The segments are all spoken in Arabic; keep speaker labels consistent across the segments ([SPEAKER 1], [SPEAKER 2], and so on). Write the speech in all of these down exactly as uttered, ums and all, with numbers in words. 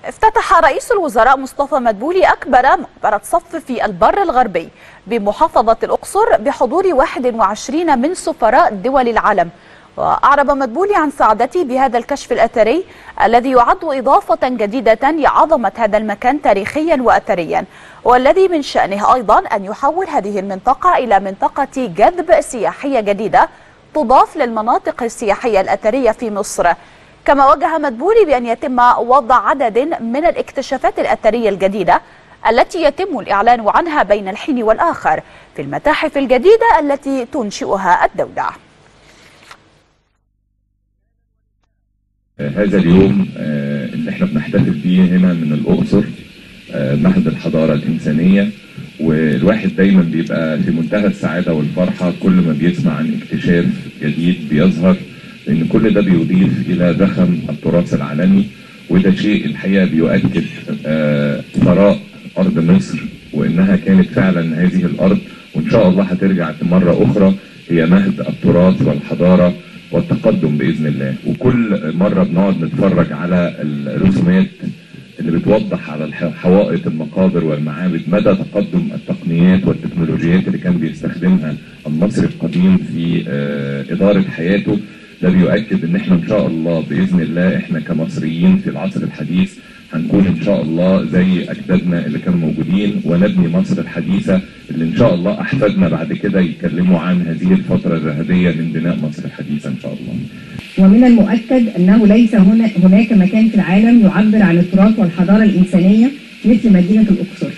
[SPEAKER 1] افتتح رئيس الوزراء مصطفى مدبولي أكبر مقبرة صف في البر الغربي بمحافظة الأقصر بحضور واحد وعشرين من سفراء دول العالم. وأعرب مدبولي عن سعادته بهذا الكشف الأثري الذي يعد إضافة جديدة لعظمة هذا المكان تاريخيا وأثريا، والذي من شأنه أيضا أن يحول هذه المنطقة إلى منطقة جذب سياحية جديدة تضاف للمناطق السياحية الأثرية في مصر. كما وجه مدبولي بأن يتم وضع عدد من الاكتشافات الأثرية الجديدة التي يتم الإعلان عنها بين الحين والآخر في المتاحف الجديدة التي تنشئها الدولة.
[SPEAKER 2] هذا اليوم اللي احنا بنحتفل بيه هنا من الأقصر، معهد الحضارة الإنسانية، والواحد دايما بيبقى في منتهى السعادة والفرحة كل ما بيسمع عن اكتشاف جديد بيظهر، لأن كل ده بيضيف إلى زخم التراث العالمي، وده شيء الحقيقة بيؤكد ثراء أرض مصر، وإنها كانت فعلا هذه الأرض وإن شاء الله هترجع مرة أخرى هي مهد التراث والحضارة والتقدم بإذن الله. وكل مرة بنقعد نتفرج على الرسومات اللي بتوضح على حوائط المقابر والمعابد مدى تقدم التقنيات والتكنولوجيات اللي كان بيستخدمها المصري القديم في إدارة حياته. ده بيؤكد ان احنا ان شاء الله باذن الله احنا كمصريين في العصر الحديث هنكون ان شاء الله زي اجدادنا اللي كانوا موجودين، ونبني مصر الحديثه اللي ان شاء الله احفادنا بعد كده يتكلموا عن هذه الفتره الذهبيه من بناء مصر الحديثه ان شاء الله.
[SPEAKER 3] ومن المؤكد انه ليس هنا هناك مكان في العالم يعبر عن التراث والحضاره الانسانيه مثل مدينه الاقصر،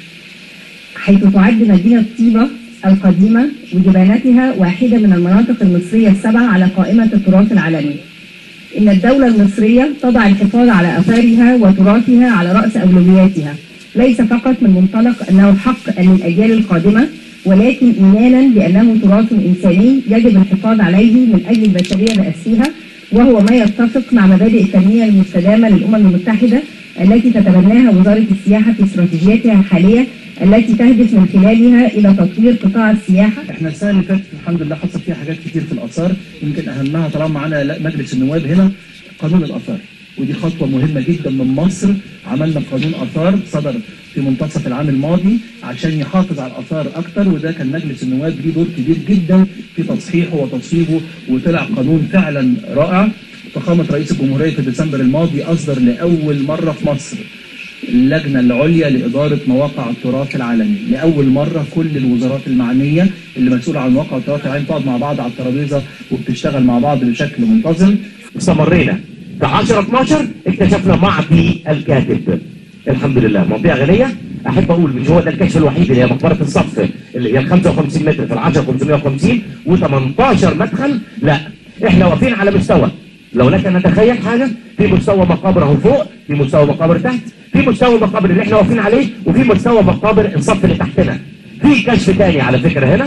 [SPEAKER 3] حيث تعد مدينه طيبه القديمة وجبانتها واحدة من المناطق المصرية السبعة على قائمة التراث العالمي. إن الدولة المصرية تضع الحفاظ على آثارها وتراثها على رأس أولوياتها، ليس فقط من منطلق أنه حق للأجيال القادمة، ولكن إيمانا بأنه تراث إنساني يجب الحفاظ عليه من أجل البشرية بأسرها، وهو ما يتفق مع مبادئ التنمية المستدامة للأمم المتحدة التي تتبناها وزارة السياحة في استراتيجيتها الحالية التي تهدف من خلالها الى تطوير قطاع السياحه.
[SPEAKER 4] احنا السنه اللي فاتت الحمد لله حصل فيها حاجات كتير في الاثار، يمكن اهمها طالما معانا مجلس النواب هنا قانون الاثار، ودي خطوه مهمه جدا من مصر. عملنا قانون اثار صدر في منتصف العام الماضي عشان يحافظ على الاثار اكتر، وده كان مجلس النواب ليه دور كبير جدا في تصحيحه وتصويبه، وطلع قانون فعلا رائع. فخامه رئيس الجمهوريه في ديسمبر الماضي اصدر لاول مره في مصر اللجنة العليا لإدارة مواقع التراث العالمي. لأول مرة كل الوزارات المعنية اللي مسؤولة عن مواقع التراث العالمي تقعد مع بعض على الترابيزة وبتشتغل مع بعض بشكل منتظم.
[SPEAKER 5] استمرينا في عشرة اتناشر اكتشفنا معدي الكاتب، الحمد لله منطقة غنية. أحب أقول مش هو ده الكشف الوحيد، اللي هي مقبرة الصف اللي هي خمسة وخمسين متر في العشرة خمسمائة وخمسين وثمانية عشر مدخل. لا احنا واقفين على مستوى، لو لك ان نتخيل حاجه، في مستوى مقابر اهو فوق، في مستوى مقابر تحت، في مستوى مقابر اللي احنا واقفين عليه، وفي مستوى مقابر الصف اللي تحتنا. في كشف ثاني على فكره هنا،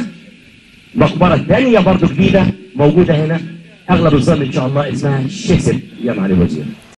[SPEAKER 5] مقبره ثانيه برضه جديده موجوده هنا، اغلب الظن ان شاء الله اسمها شيسب يا معالي الوزير.